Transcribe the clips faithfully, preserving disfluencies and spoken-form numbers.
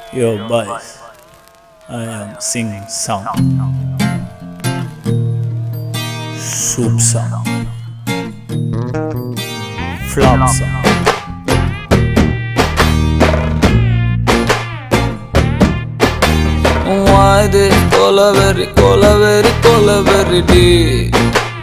Yo boys, I am singing song, soup song, flop song. Why this colaveri, colaveri, colaveri day?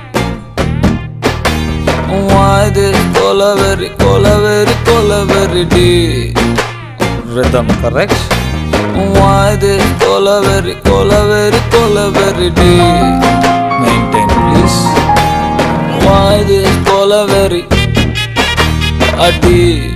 Why this colaveri, colaveri, colaveri day? Rhythm correct? Why this colaveri, colaveri, colaveri day? Maintain please. Why this colaveri a day?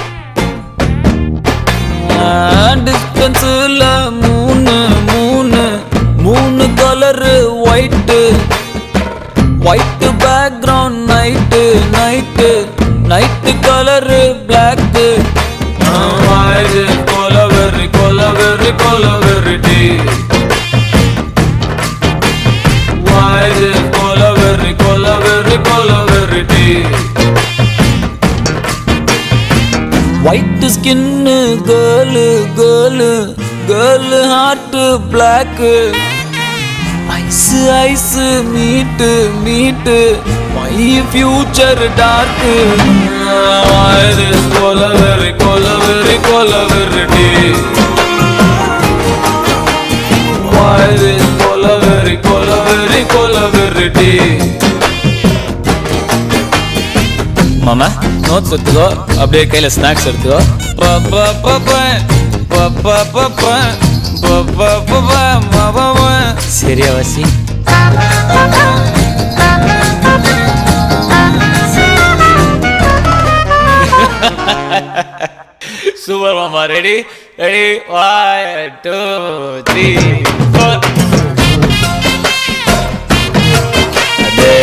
Distance la moon, moon, moon color white, white background night, night, night color black. Why this colaveri, colaveri, colaveri day? Why this colaveri, colaveri, colaveri day? White skin girl, girl, girl heart black. Ice, ice, meet, meet, my future dark. Why this colaveri, colaveri, colaveri day? Why this colaveri, colaveri, colaveri day? Mama, notes எடுத்துக்கோ, அப்படியே கையில snacks எடுத்துக்கோ. பப்பா பப்பா பப்பா பப்பா பப்பா பப்பா மாமா. சரியா வாசி? Super மாமா. Ready ready one two three four. அதே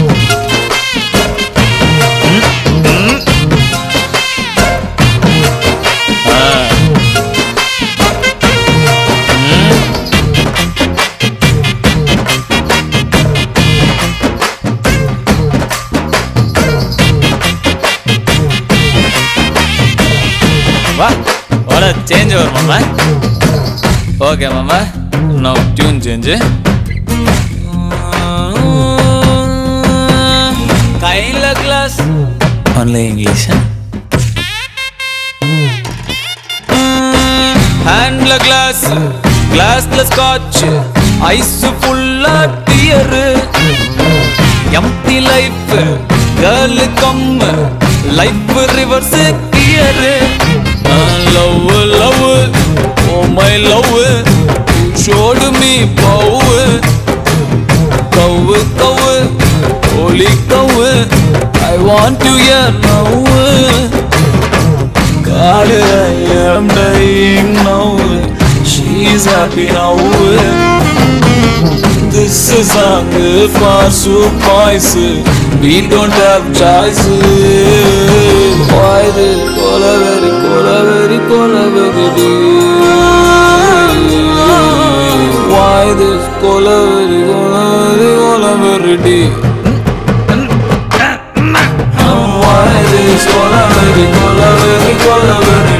வா ஓட சேஞ்ச் வரும் மாமா. ஓகே மாமா, நோ டியூன் சேஞ்ச். கையில கிளாஸ் ஒன்லி இங்கிலீஷ். ஹேண்ட்ல கிளாஸ், கிளாஸ்ல ஸ்காட்ச், ஐஸ் ஃபுல்லா dear. Empty life girl come, life reverse gear. Love, love, oh my love, you showed me power. Cow, cow, holy cow, I want you here now. God, I am dying now, she's happy now. This is a song for soup boys, we don't have choice. Why this colaveri, colaveri, colaveri day? Why this colaveri, colaveri, colaveri day? Why this colaveri, colaveri, colaveri